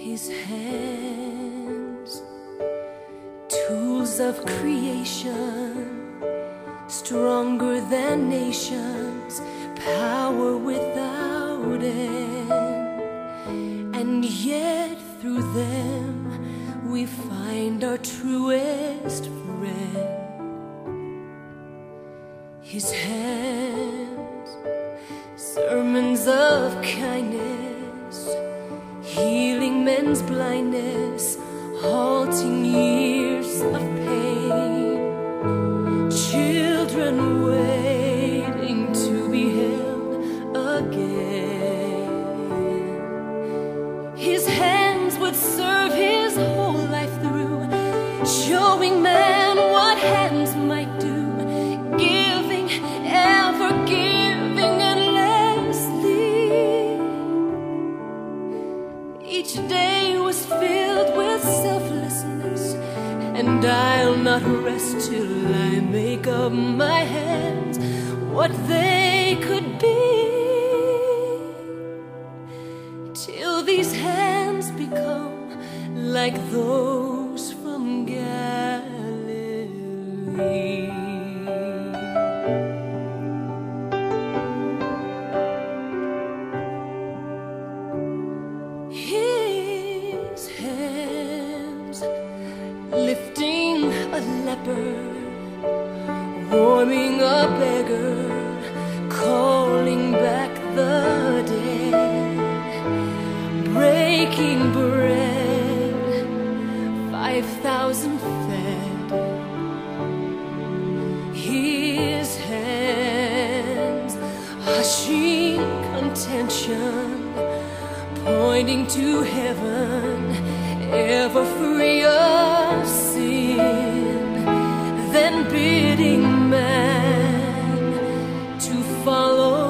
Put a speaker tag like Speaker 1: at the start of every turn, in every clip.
Speaker 1: His hands, tools of creation, stronger than nations, power without end. And yet through them we find our truest friend. His hands, sermons of kindness, healing men's blindness, halting years of pain, children waiting to be held again. His hands would serve his whole life through, showing man what hands might do, giving, ever giving endlessly. Each day was filled with selflessness, and I'll not rest till I make of my hands what they could be, till these hands become like those from Galilee. His hands, lifting a leper, warming a beggar, calling back the dead, breaking bread, 5,000 fed. His hands, hushing contention, pointing to heaven, ever free of sin, then bidding man to follow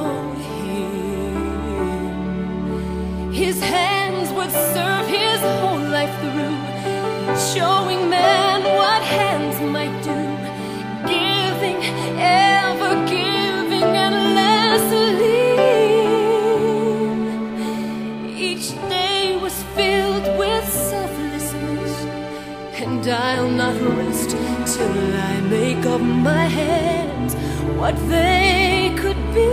Speaker 1: him. His hands would serve his whole life through, showing man what hands might do, giving, ever giving endlessly. Each day was filled with selflessness, and I'll not rest till I make of my hands what they could be,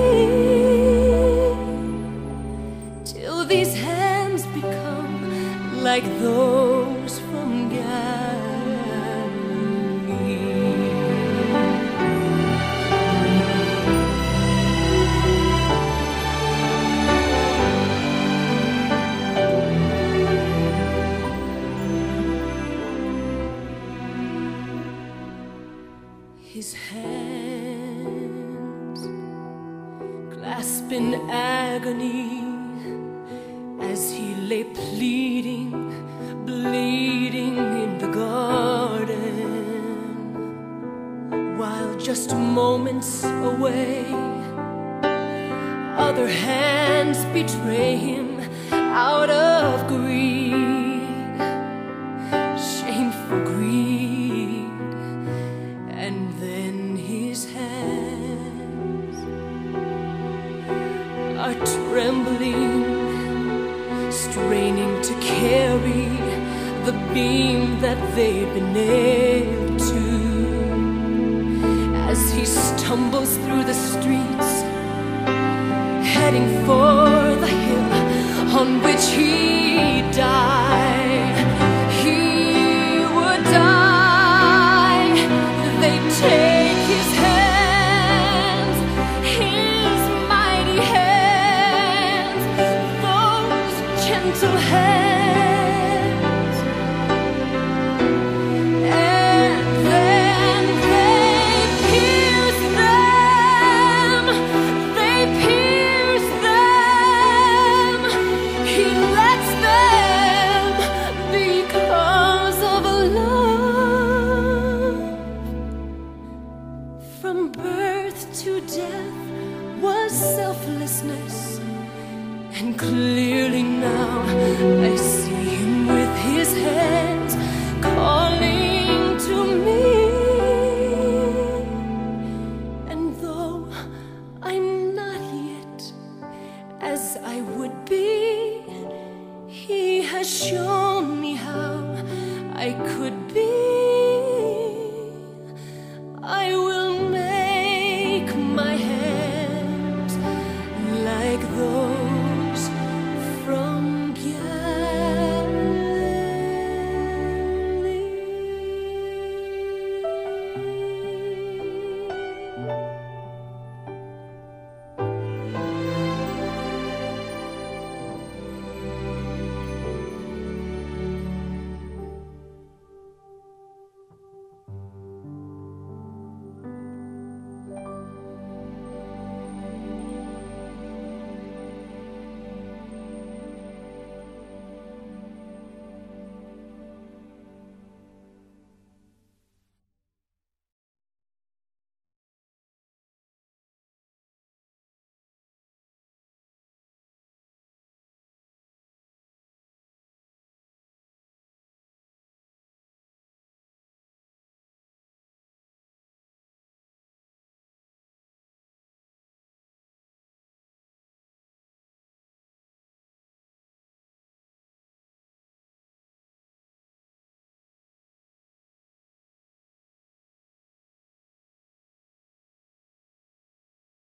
Speaker 1: till these hands become like those from Galilee. His hands, clasped in agony, as he lay pleading, bleeding in the garden, while just moments away other hands betray him out of greed, shameful greed. And then his hands are trembling, straining to carry the beam that they've been nailed to, as he stumbles through the streets, heading for the hill on which he died. He would die. They take his hands, his mighty hands, those gentle hands, and then they pierce them, they pierce them. He lets them has shown me how I could be